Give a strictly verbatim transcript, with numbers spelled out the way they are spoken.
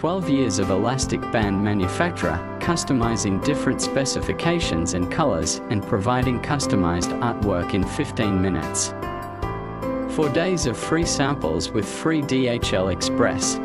twelve years of elastic band manufacturer, customizing different specifications and colors and providing customized artwork in fifteen minutes. Four days of free samples with free D H L Express.